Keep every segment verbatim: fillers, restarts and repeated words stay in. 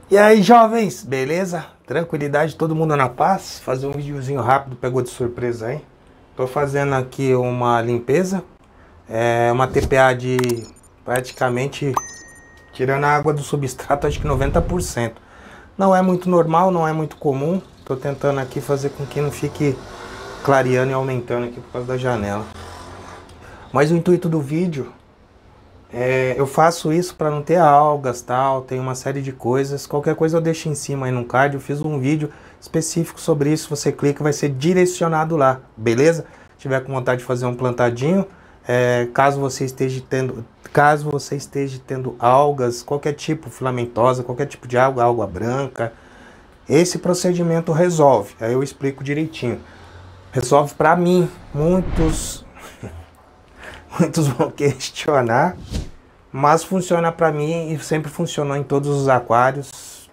E aí, jovens, beleza? Tranquilidade, todo mundo na paz? Fazer um videozinho rápido, pegou de surpresa aí. Tô fazendo aqui uma limpeza, é uma T P A de praticamente, tirando a água do substrato, acho que noventa por cento. Não é muito normal, não é muito comum. Tô tentando aqui fazer com que não fique clareando e aumentando aqui por causa da janela. Mas o intuito do vídeo é, eu faço isso para não ter algas, tal, tem uma série de coisas. Qualquer coisa eu deixo em cima aí no card. Eu fiz um vídeo específico sobre isso. Você clica, vai ser direcionado lá, beleza? Se tiver com vontade de fazer um plantadinho, é, caso você esteja tendo, caso você esteja tendo algas, qualquer tipo filamentosa, qualquer tipo de alga, alga branca, esse procedimento resolve. Aí eu explico direitinho. Resolve para mim. Muitos Muitos vão questionar, mas funciona para mim e sempre funcionou em todos os aquários.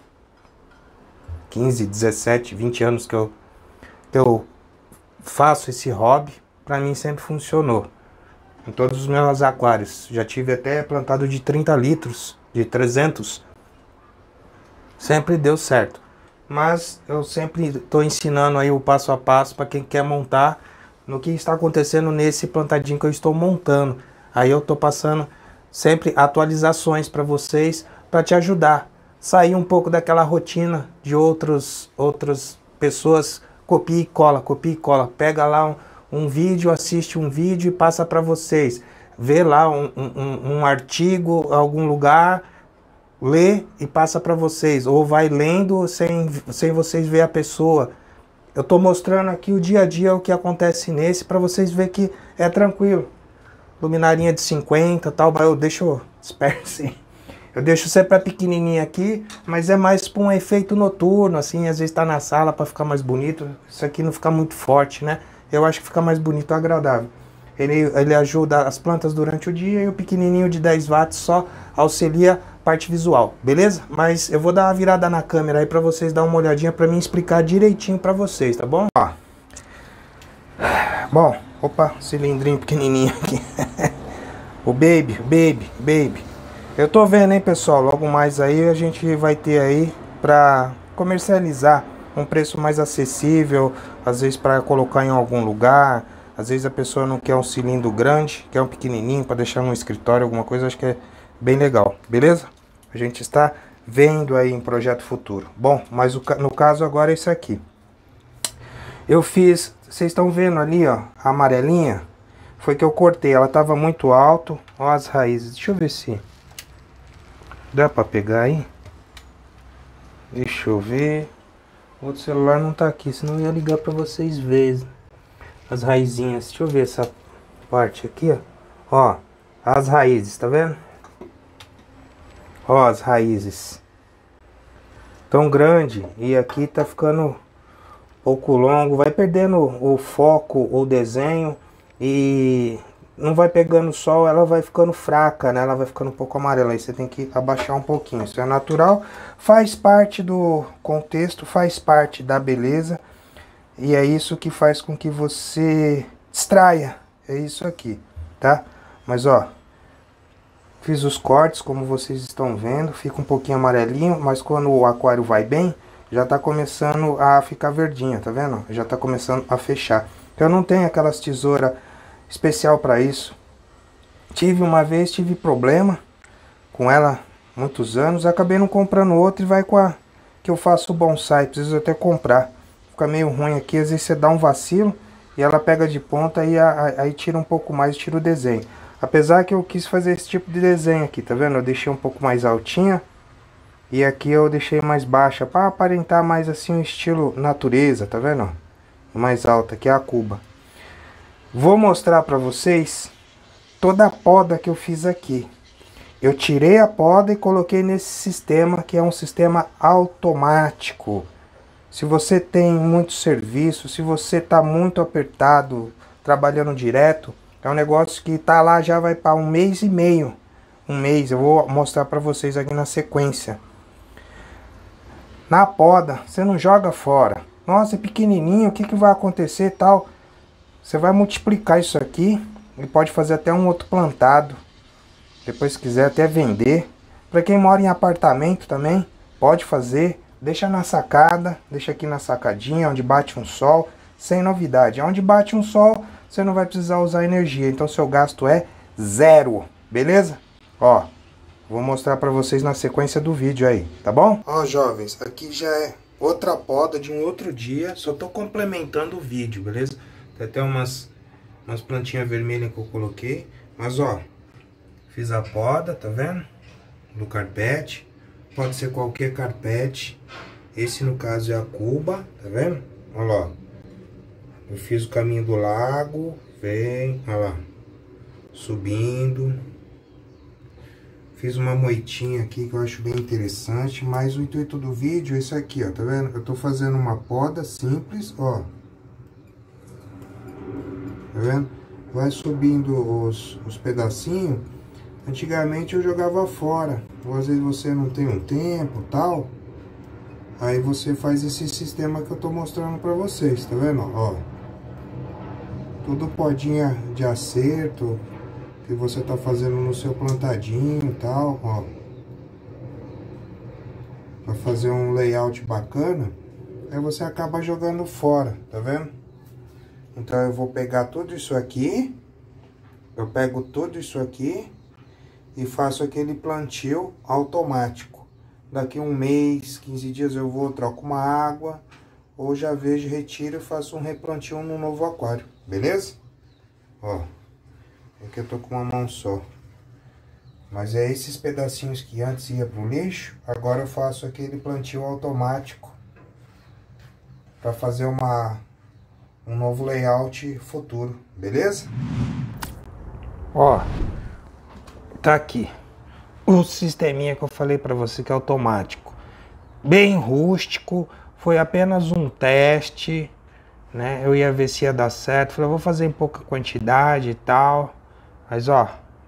quinze, dezessete, vinte anos que eu, que eu faço esse hobby, para mim sempre funcionou. Em todos os meus aquários. Já tive até plantado de trinta litros, de trezentos. Sempre deu certo. Mas eu sempre estou ensinando aí o passo a passo para quem quer montar no que está acontecendo nesse plantadinho que eu estou montando. Aí eu estou passando sempre atualizações para vocês, para te ajudar. Sair um pouco daquela rotina de outros, outras pessoas, copia e cola, copia e cola. Pega lá um, um vídeo, assiste um vídeo e passa para vocês. Vê lá um, um, um artigo, algum lugar, lê e passa para vocês. Ou vai lendo sem, sem vocês ver a pessoa. Eu estou mostrando aqui o dia a dia, o que acontece nesse, para vocês verem que é tranquilo. Luminarinha de cinquenta e tal, eu deixo, espero sim. Eu deixo sempre a pequenininha aqui, mas é mais para um efeito noturno, assim, às vezes está na sala para ficar mais bonito. Isso aqui não fica muito forte, né? Eu acho que fica mais bonito e agradável. Ele, ele ajuda as plantas durante o dia e o pequenininho de dez watts só auxilia a parte visual, beleza? Mas eu vou dar uma virada na câmera aí para vocês dar uma olhadinha para mim explicar direitinho para vocês, tá bom? Ó. Bom, opa, cilindrinho pequenininho aqui. O baby, baby, baby. Eu tô vendo, hein, pessoal, logo mais aí a gente vai ter aí para comercializar um preço mais acessível, às vezes para colocar em algum lugar. Às vezes a pessoa não quer um cilindro grande, quer um pequenininho para deixar no escritório, alguma coisa, acho que é bem legal, beleza? A gente está vendo aí em projeto futuro. Bom, mas o, no caso agora é isso aqui. Eu fiz, vocês estão vendo ali, ó, a amarelinha, foi que eu cortei, ela estava muito alto, ó as raízes, deixa eu ver se dá para pegar aí. Deixa eu ver, o outro celular não tá aqui, senão eu ia ligar para vocês verem. As raizinhas, deixa eu ver essa parte aqui, ó. Ó, as raízes, tá vendo? Ó, as raízes. Tão grande e aqui tá ficando um pouco longo. Vai perdendo o foco, o desenho e não vai pegando sol, ela vai ficando fraca, né? Ela vai ficando um pouco amarela. Aí você tem que abaixar um pouquinho. Isso é natural, faz parte do contexto, faz parte da beleza. E é isso que faz com que você distraia. É isso aqui, tá? Mas ó, fiz os cortes como vocês estão vendo. Fica um pouquinho amarelinho, mas quando o aquário vai bem, já tá começando a ficar verdinha, tá vendo? Já tá começando a fechar. Eu não tenho aquelas tesouras especial para isso. Tive uma vez, tive problema com ela muitos anos. Acabei não comprando outra e vai com a que eu faço bonsai. Preciso até comprar. Fica meio ruim aqui, às vezes você dá um vacilo e ela pega de ponta e aí tira um pouco mais, tira o desenho. Apesar que eu quis fazer esse tipo de desenho aqui, tá vendo? Eu deixei um pouco mais altinha e aqui eu deixei mais baixa para aparentar mais assim um estilo natureza, tá vendo? Mais alta, que é a cuba. Vou mostrar para vocês toda a poda que eu fiz aqui. Eu tirei a poda e coloquei nesse sistema que é um sistema automático. Se você tem muito serviço, se você está muito apertado, trabalhando direto, é um negócio que tá lá já vai para um mês e meio. Um mês, eu vou mostrar para vocês aqui na sequência. Na poda, você não joga fora. Nossa, é pequenininho, o que, que vai acontecer e tal? Você vai multiplicar isso aqui e pode fazer até um outro plantado. Depois se quiser até vender. Para quem mora em apartamento também, pode fazer, deixa na sacada, deixa aqui na sacadinha, onde bate um sol, sem novidade. Onde bate um sol, você não vai precisar usar energia, então seu gasto é zero, beleza? Ó, vou mostrar para vocês na sequência do vídeo aí, tá bom? Ó, jovens, aqui já é outra poda de um outro dia, só tô complementando o vídeo, beleza? Tem até umas, umas plantinhas vermelhas que eu coloquei, mas ó, fiz a poda, tá vendo? Do carpete, pode ser qualquer carpete, esse no caso é a cuba, tá vendo? Olha lá, eu fiz o caminho do lago, vem, olha lá, subindo. Fiz uma moitinha aqui que eu acho bem interessante, mas o intuito do vídeo é isso aqui, ó, tá vendo? Eu tô fazendo uma poda simples, ó. Tá vendo? Vai subindo os, os pedacinhos. Antigamente eu jogava fora, ou às vezes você não tem um tempo e tal. Aí você faz esse sistema que eu tô mostrando pra vocês, tá vendo? Ó. Tudo podinha de acerto que você tá fazendo no seu plantadinho e tal, ó. Pra fazer um layout bacana, aí você acaba jogando fora, tá vendo? Então eu vou pegar tudo isso aqui, eu pego tudo isso aqui e faço aquele plantio automático. Daqui um mês, quinze dias eu vou, troco uma água, ou já vejo, retiro e faço um replantio no novo aquário, beleza? Ó. Aqui eu tô com uma mão só. Mas é esses pedacinhos que antes ia pro lixo, agora eu faço aquele plantio automático para fazer uma um novo layout futuro, beleza? Ó, tá aqui o sisteminha que eu falei para você que é automático, bem rústico, foi apenas um teste, né? Eu ia ver se ia dar certo, falei, eu vou fazer em pouca quantidade e tal. Mas ó,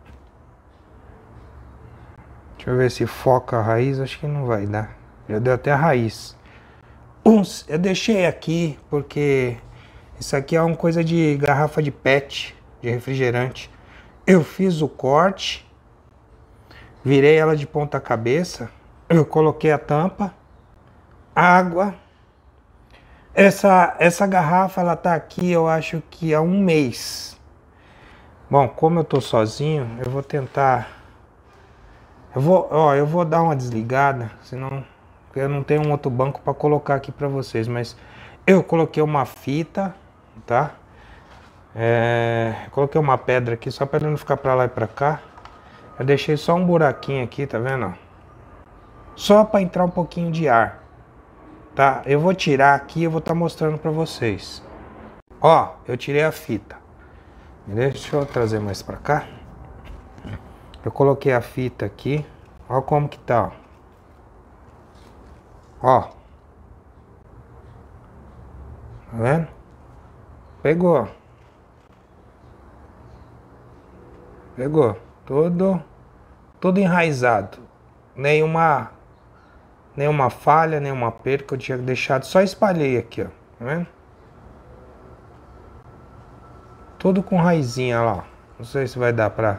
deixa eu ver se foca a raiz, acho que não vai dar. Já deu até a raiz. Uns, eu deixei aqui porque isso aqui é uma coisa de garrafa de pet, de refrigerante. Eu fiz o corte, virei ela de ponta cabeça, eu coloquei a tampa, água. Essa, essa garrafa ela tá aqui, eu acho que há um mês. Bom, como eu tô sozinho, eu vou tentar... Eu vou, ó, eu vou dar uma desligada, senão eu não tenho um outro banco para colocar aqui para vocês. Mas eu coloquei uma fita, tá? É, coloquei uma pedra aqui só para ele não ficar para lá e para cá. Eu deixei só um buraquinho aqui, tá vendo? Só para entrar um pouquinho de ar, tá? Eu vou tirar aqui e eu vou estar mostrando para vocês. Ó, eu tirei a fita. Deixa eu trazer mais pra cá. Eu coloquei a fita aqui. Olha como que tá. Ó. Tá vendo? Pegou. Pegou. Tudo, tudo enraizado. Nenhuma, nenhuma falha, nenhuma perca. Eu tinha deixado. Só espalhei aqui, ó. Tá vendo? Tudo com raizinha lá. Não sei se vai dar pra...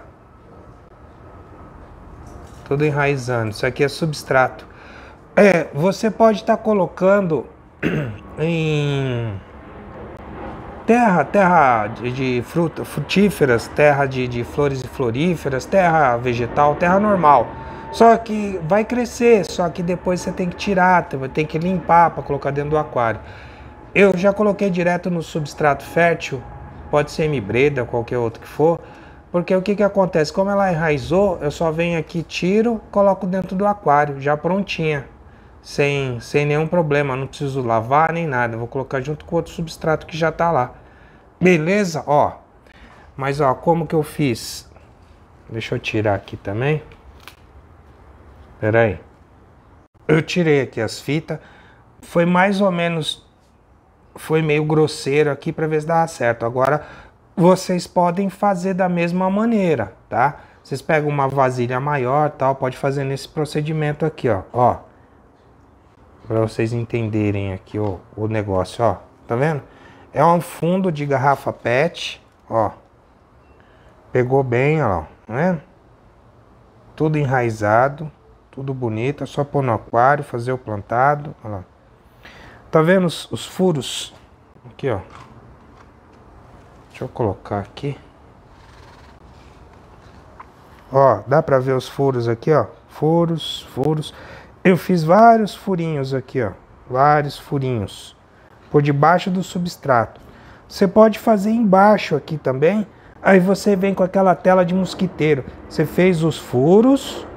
Tudo enraizando. Isso aqui é substrato. É, você pode estar tá colocando em terra, terra de, de fruta, frutíferas, terra de, de flores e floríferas, terra vegetal, terra normal. Só que vai crescer, só que depois você tem que tirar, tem que limpar para colocar dentro do aquário. Eu já coloquei direto no substrato fértil. Pode ser hemibreda, qualquer outro que for. Porque o que que acontece? Como ela enraizou, eu só venho aqui, tiro, coloco dentro do aquário, já prontinha. Sem, sem nenhum problema, não preciso lavar nem nada. Vou colocar junto com outro substrato que já tá lá. Beleza? Ó. Mas ó, como que eu fiz? Deixa eu tirar aqui também. Pera aí. Eu tirei aqui as fitas. Foi mais ou menos... Foi meio grosseiro aqui para ver se dava certo. Agora vocês podem fazer da mesma maneira, tá? Vocês pegam uma vasilha maior, tal, pode fazer nesse procedimento aqui, ó, ó. Para vocês entenderem aqui o, o negócio, ó. Tá vendo? É um fundo de garrafa pet, ó. Pegou bem, ó, tá vendo? Tudo enraizado, Tudo bonito, é só pôr no aquário, fazer o plantado. Olha lá. Tá vendo os, os furos? Aqui, ó. Deixa eu colocar aqui. Ó, dá pra ver os furos aqui, ó. Furos, furos. Eu fiz vários furinhos aqui, ó. Vários furinhos. Por debaixo do substrato. Você pode fazer embaixo aqui também. Aí você vem com aquela tela de mosquiteiro. Você fez os furos.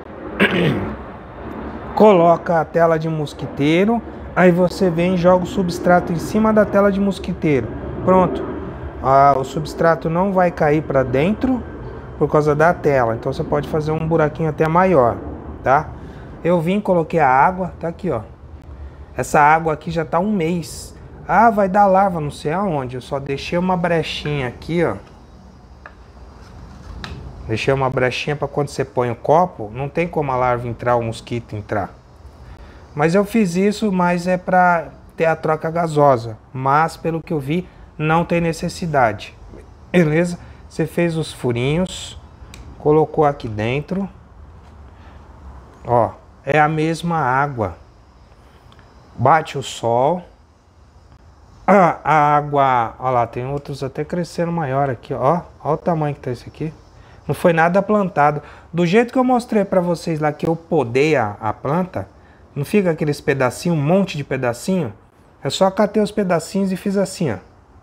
Coloca a tela de mosquiteiro. Aí você vem e joga o substrato em cima da tela de mosquiteiro. Pronto. Ah, o substrato não vai cair para dentro por causa da tela. Então você pode fazer um buraquinho até maior, tá? Eu vim, coloquei a água, tá aqui, ó. Essa água aqui já tá um mês. Ah, vai dar larva, não sei aonde. Eu só deixei uma brechinha aqui, ó. Deixei uma brechinha para quando você põe o copo, não tem como a larva entrar, o mosquito entrar. Mas eu fiz isso, mas é para ter a troca gasosa. Mas, pelo que eu vi, não tem necessidade. Beleza? Você fez os furinhos, colocou aqui dentro. Ó, é a mesma água. Bate o sol. Ah, a água, ó lá, tem outros até crescendo maior aqui, ó. Ó o tamanho que tá esse aqui. Não foi nada plantado. Do jeito que eu mostrei para vocês lá, que eu podei a, a planta, não fica aqueles pedacinhos, um monte de pedacinho? É só catei os pedacinhos e fiz assim, ó.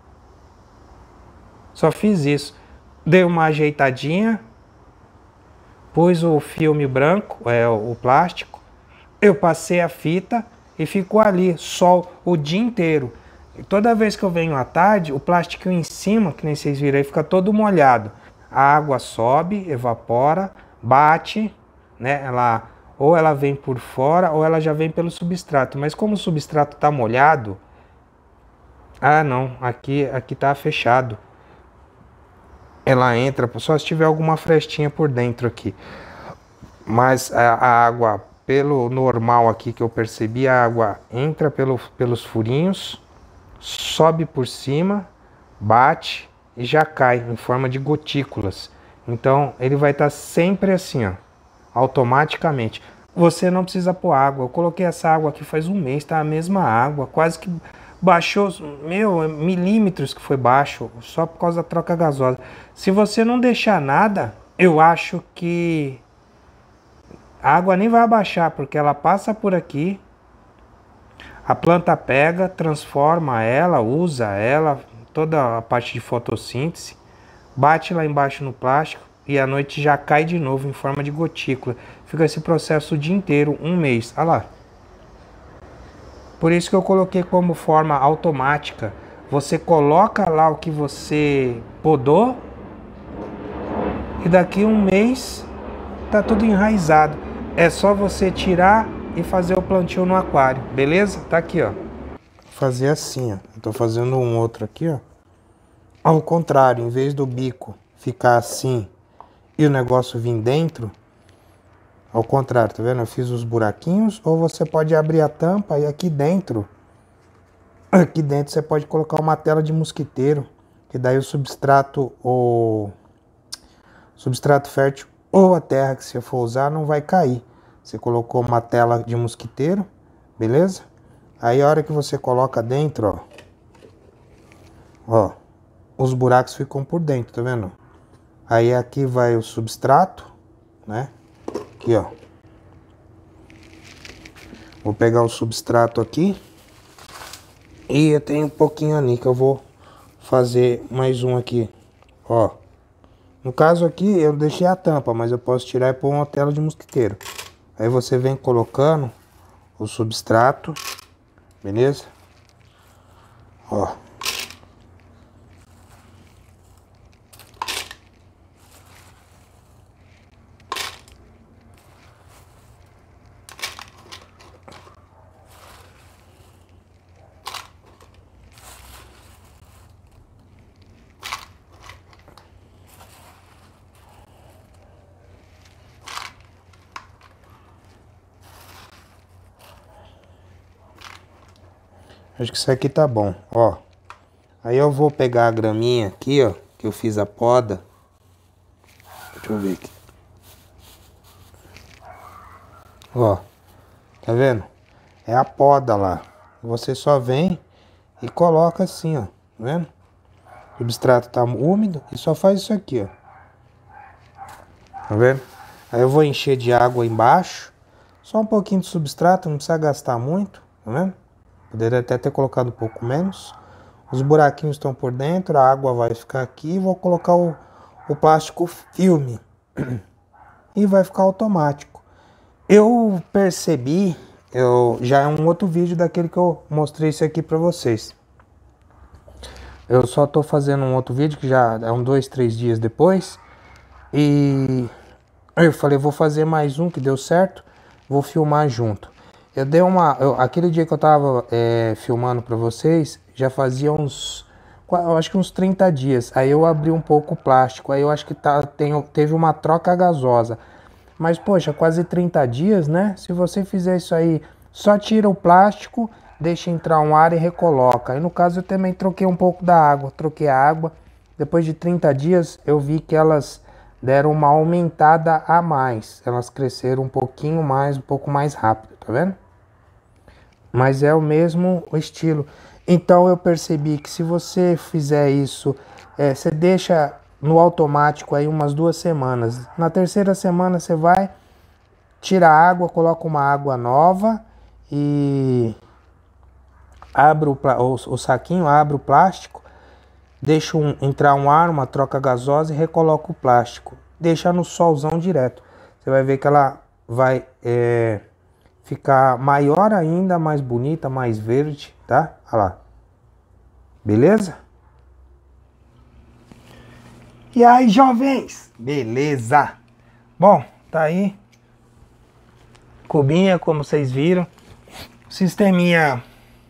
Só fiz isso. Dei uma ajeitadinha. Pus o filme branco, é o plástico. Eu passei a fita e ficou ali, sol, o dia inteiro. E toda vez que eu venho à tarde, o plástico em cima, que nem vocês viram aí, fica todo molhado. A água sobe, evapora, bate, né? Ela, ou ela vem por fora, ou ela já vem pelo substrato. Mas como o substrato tá molhado... Ah, não, aqui, aqui tá fechado. Ela entra só se tiver alguma frestinha por dentro aqui. Mas a, a água, pelo normal aqui que eu percebi, a água entra pelo, pelos furinhos, sobe por cima, bate e já cai em forma de gotículas. Então ele vai estar sempre assim, ó, automaticamente. Você não precisa pôr água. Eu coloquei essa água aqui faz um mês, tá a mesma água, quase que baixou, meu, milímetros que foi baixo, só por causa da troca gasosa. Se você não deixar nada, eu acho que a água nem vai abaixar, porque ela passa por aqui, a planta pega, transforma ela, usa ela, toda a parte de fotossíntese, bate lá embaixo no plástico e à noite já cai de novo em forma de gotícula. Fica esse processo o dia inteiro, um mês. Olha lá. Por isso que eu coloquei como forma automática. Você coloca lá o que você podou e daqui um mês tá tudo enraizado. É só você tirar e fazer o plantio no aquário, beleza? Tá aqui, ó. Fazer assim, ó. Eu tô fazendo um outro aqui, ó. Ao contrário, em vez do bico ficar assim e o negócio vir dentro, ao contrário, tá vendo? Eu fiz os buraquinhos, ou você pode abrir a tampa e aqui dentro, aqui dentro você pode colocar uma tela de mosquiteiro, que daí o substrato, o substrato fértil ou a terra que você for usar não vai cair. Você colocou uma tela de mosquiteiro, beleza? Aí a hora que você coloca dentro, ó, ó, os buracos ficam por dentro, tá vendo? Aí aqui vai o substrato, né? Aqui, ó. Vou pegar o substrato aqui. E eu tenho um pouquinho ali que eu vou fazer mais um aqui, ó. No caso aqui eu deixei a tampa, mas eu posso tirar e pôr uma tela de mosquiteiro. Aí você vem colocando o substrato, beleza? Ó. Acho que isso aqui tá bom, ó. Aí eu vou pegar a graminha aqui, ó, que eu fiz a poda. Deixa eu ver aqui. Ó, tá vendo? É a poda lá. Você só vem e coloca assim, ó. Tá vendo? O substrato tá úmido e só faz isso aqui, ó. Tá vendo? Aí eu vou encher de água embaixo. Só um pouquinho de substrato, não precisa gastar muito. Tá vendo? Poderia até ter colocado um pouco menos. Os buraquinhos estão por dentro, a água vai ficar aqui. E vou colocar o, o plástico filme. E vai ficar automático. Eu percebi, eu, já é um outro vídeo daquele que eu mostrei isso aqui pra vocês. Eu só tô fazendo um outro vídeo que já é um dois, três dias depois. E eu falei, vou fazer mais um que deu certo. Vou filmar junto. Eu dei uma... Eu, aquele dia que eu tava é, filmando pra vocês, já fazia uns... Eu acho que uns trinta dias. Aí eu abri um pouco o plástico. Aí eu acho que tá, tem, teve uma troca gasosa. Mas, poxa, quase trinta dias, né? Se você fizer isso aí, só tira o plástico, deixa entrar um ar e recoloca. Aí, no caso, eu também troquei um pouco da água. Troquei a água. Depois de trinta dias, eu vi que elas deram uma aumentada a mais. Elas cresceram um pouquinho mais, um pouco mais rápido, tá vendo? Mas é o mesmo estilo. Então, eu percebi que se você fizer isso, é, você deixa no automático aí umas duas semanas. Na terceira semana você vai, tira a água, coloca uma água nova e abre o, o, o saquinho, abre o plástico, deixa um, entrar um ar, uma troca gasosa e recoloca o plástico. Deixa no solzão direto. Você vai ver que ela vai é, ficar maior ainda, mais bonita, mais verde, tá? Olha lá. Beleza? E aí, jovens? Beleza? Bom, tá aí. Cubinha, como vocês viram. Sisteminha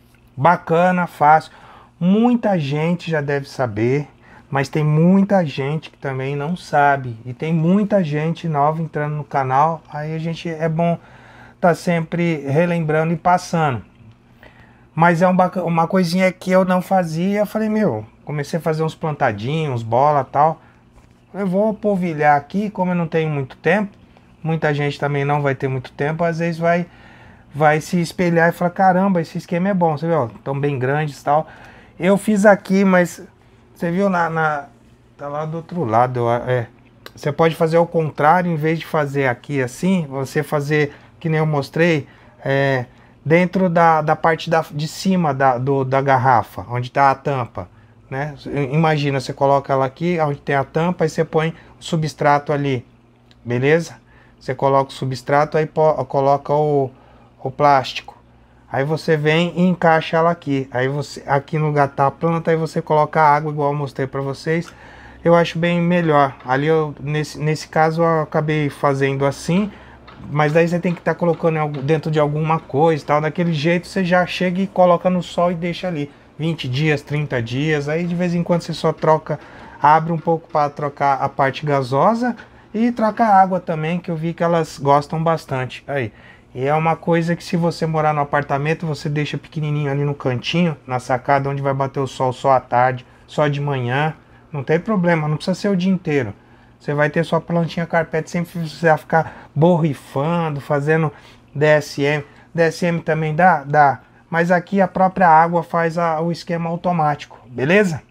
bacana, fácil. Muita gente já deve saber, mas tem muita gente que também não sabe. E tem muita gente nova entrando no canal. Aí a gente é bom tá sempre relembrando e passando. Mas é um bac... uma coisinha que eu não fazia. Eu falei, meu, comecei a fazer uns plantadinhos, bola e tal. Eu vou polvilhar aqui, como eu não tenho muito tempo, muita gente também não vai ter muito tempo, às vezes vai, vai se espelhar e falar, caramba, esse esquema é bom, você viu, estão bem grandes e tal. Eu fiz aqui, mas você viu na, na tá lá do outro lado, é, você pode fazer ao contrário, em vez de fazer aqui assim, você fazer, que nem eu mostrei, é, dentro da, da parte da, de cima da, do, da garrafa, onde está a tampa. Né? Imagina, você coloca ela aqui, onde tem a tampa, e você põe o substrato ali, beleza? Você coloca o substrato, aí coloca o, o plástico. Aí você vem e encaixa ela aqui. Aí você, aqui no lugar tá a planta, aí você coloca a água, igual eu mostrei para vocês. Eu acho bem melhor. Ali, eu, nesse, nesse caso, eu acabei fazendo assim. Mas daí você tem que estar tá colocando dentro de alguma coisa e tal. Daquele jeito você já chega e coloca no sol e deixa ali. vinte dias, trinta dias, aí de vez em quando você só troca, abre um pouco para trocar a parte gasosa e troca a água também, que eu vi que elas gostam bastante. Aí, e é uma coisa que se você morar no apartamento, você deixa pequenininho ali no cantinho, na sacada, onde vai bater o sol só à tarde, só de manhã, não tem problema, não precisa ser o dia inteiro. Você vai ter sua plantinha carpete, sempre você vai ficar borrifando, fazendo D S M. D S M também dá? Dá. Mas aqui a própria água faz a, o esquema automático, beleza?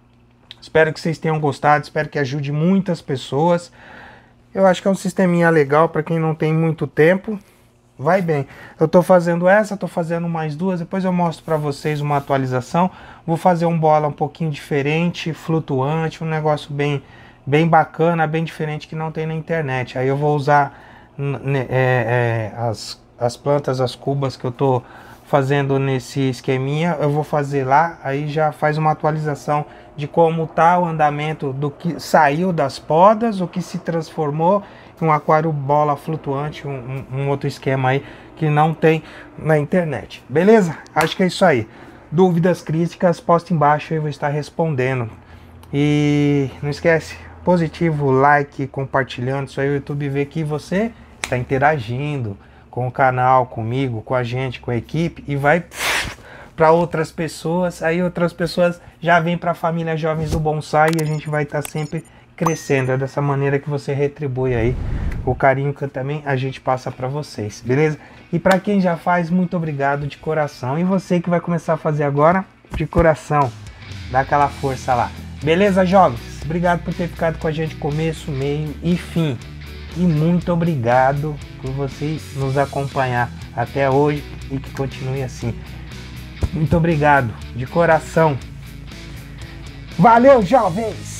Espero que vocês tenham gostado, espero que ajude muitas pessoas. Eu acho que é um sisteminha legal para quem não tem muito tempo. Vai bem. Eu tô fazendo essa, tô fazendo mais duas, depois eu mostro para vocês uma atualização. Vou fazer um bola um pouquinho diferente, flutuante, um negócio bem, bem bacana, bem diferente que não tem na internet. Aí eu vou usar é, é, as, as plantas, as cubas que eu tô fazendo nesse esqueminha, eu vou fazer lá, aí já faz uma atualização de como tá o andamento do que saiu das podas, o que se transformou em um aquário bola flutuante, um, um, um outro esquema aí que não tem na internet. Beleza? Acho que é isso aí. Dúvidas, críticas, posta embaixo, eu vou estar respondendo. E não esquece, positivo, like, compartilhando, isso aí o YouTube vê que você está interagindo com o canal, comigo, com a gente, com a equipe, e vai para outras pessoas, aí outras pessoas já vêm para a família Jovens do Bonsai e a gente vai estar tá sempre crescendo. É dessa maneira que você retribui aí o carinho que também a gente passa para vocês, beleza? E para quem já faz, muito obrigado de coração. E você que vai começar a fazer agora, de coração, dá aquela força lá. Beleza, jovens? Obrigado por ter ficado com a gente começo, meio e fim. E muito obrigado por vocês nos acompanhar até hoje e que continue assim. Muito obrigado, de coração. Valeu, jovens!